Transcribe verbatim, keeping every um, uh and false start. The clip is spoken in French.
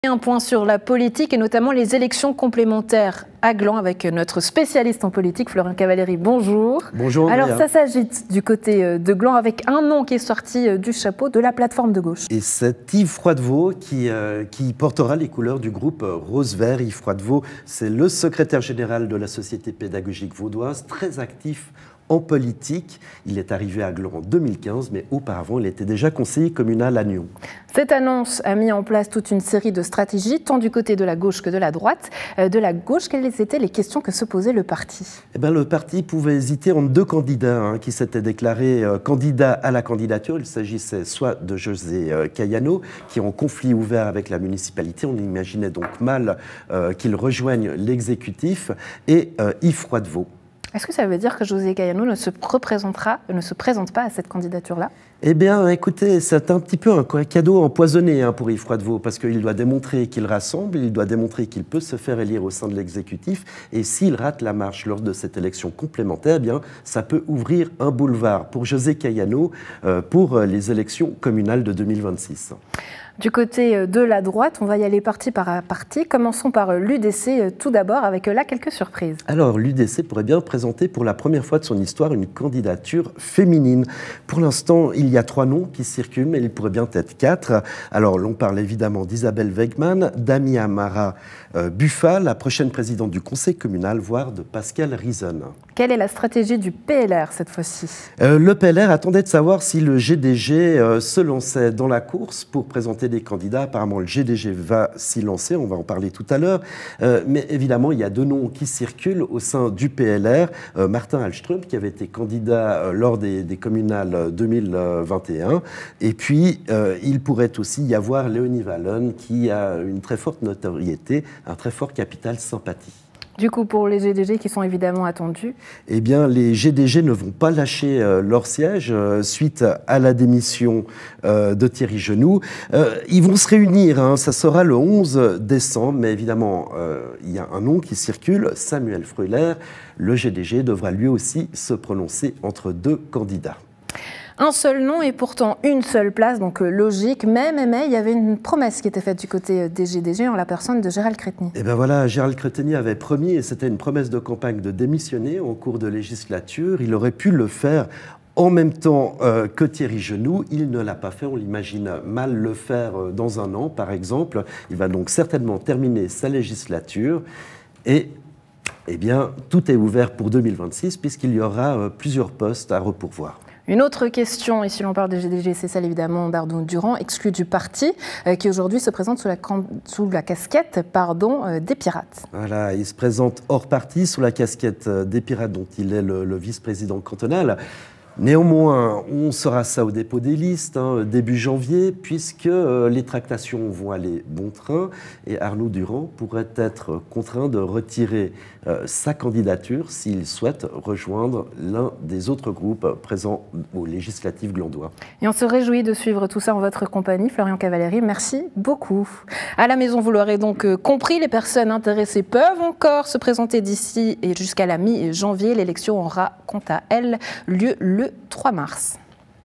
Un point sur la politique et notamment les élections complémentaires à Gland avec notre spécialiste en politique, Florian Cavalieri. Bonjour. Bonjour Andrea. Alors ça s'agite du côté de Gland avec un nom qui est sorti du chapeau de la plateforme de gauche. Et c'est Yves Froidevaux qui, euh, qui portera les couleurs du groupe Rose-Vert. Yves Froidevaux, c'est le secrétaire général de la Société pédagogique vaudoise, très actif en politique. Il est arrivé à Gland en deux mille quinze, mais auparavant, il était déjà conseiller communal à Nyon. Cette annonce a mis en place toute une série de stratégies, tant du côté de la gauche que de la droite. De la gauche, quelles étaient les questions que se posait le parti ? Eh bien, le parti pouvait hésiter entre deux candidats hein, qui s'étaient déclarés euh, candidats à la candidature. Il s'agissait soit de José euh, Cayano, qui est en conflit ouvert avec la municipalité. On imaginait donc mal euh, qu'il rejoigne l'exécutif, et euh, Yves Froidevaux. Est-ce que ça veut dire que José Cayano ne se représentera, ne se présente pas à cette candidature-là ? Eh bien, écoutez, c'est un petit peu un cadeau empoisonné hein, pour Yves Froidevaux, parce qu'il doit démontrer qu'il rassemble, il doit démontrer qu'il peut se faire élire au sein de l'exécutif, et s'il rate la marche lors de cette élection complémentaire, eh bien, ça peut ouvrir un boulevard pour José Cayano euh, pour les élections communales de deux mille vingt-six. Du côté de la droite, on va y aller parti par parti. Commençons par l'U D C tout d'abord, avec là quelques surprises. Alors, l'U D C pourrait bien présenter pour la première fois de son histoire une candidature féminine. Pour l'instant, il y a trois noms qui circulent, mais il pourrait bien être quatre. Alors, l'on parle évidemment d'Isabelle Wegmann, d'Amy Amara euh, Buffa, la prochaine présidente du conseil communal, voire de Pascal Rison. Quelle est la stratégie du P L R cette fois-ci ? euh, Le P L R attendait de savoir si le G D G euh, se lançait dans la course pour présenter des candidats. Apparemment, le G D G va s'y lancer, on va en parler tout à l'heure. Euh, mais évidemment, il y a deux noms qui circulent au sein du P L R. Euh, Martin Hallström, qui avait été candidat euh, lors des, des communales deux mille vingt et un. Et puis, euh, il pourrait aussi y avoir Léonie Wallon, qui a une très forte notoriété, un très fort capital sympathie. Du coup, pour les G D G qui sont évidemment attendus ? Eh bien, les G D G ne vont pas lâcher euh, leur siège euh, suite à la démission euh, de Thierry Genoux. Euh, ils vont se réunir, hein, ça sera le onze décembre, mais évidemment, euh, il y a un nom qui circule, Samuel Freuler. Le G D G devra lui aussi se prononcer entre deux candidats. Un seul nom et pourtant une seule place, donc logique. Mais, mais, mais, il y avait une promesse qui était faite du côté des G D G en la personne de Gérald Cretteny. Et bien voilà, Gérald Cretteny avait promis, et c'était une promesse de campagne, de démissionner en cours de législature. Il aurait pu le faire en même temps euh, que Thierry Genoux. Il ne l'a pas fait, on l'imagine mal le faire dans un an, par exemple. Il va donc certainement terminer sa législature. Et eh bien, tout est ouvert pour deux mille vingt-six, puisqu'il y aura euh, plusieurs postes à repourvoir. Une autre question, et si l'on parle de G D G, c'est celle évidemment d'Arnaud-Durand, exclu du parti, euh, qui aujourd'hui se présente sous la, sous la casquette pardon, euh, des Pirates. Voilà, il se présente hors parti, sous la casquette des Pirates, dont il est le, le vice-président cantonal. Néanmoins, on saura ça au dépôt des listes, hein, début janvier, puisque euh, les tractations vont aller bon train, et Arnaud-Durand pourrait être contraint de retirer euh, sa candidature s'il souhaite rejoindre l'un des autres groupes présents aux législatives glandois. Et on se réjouit de suivre tout ça en votre compagnie, Florian Cavalieri. Merci beaucoup. À la maison, vous l'aurez donc compris, les personnes intéressées peuvent encore se présenter d'ici et jusqu'à la mi-janvier. L'élection aura, quant à elle, lieu le trois mars.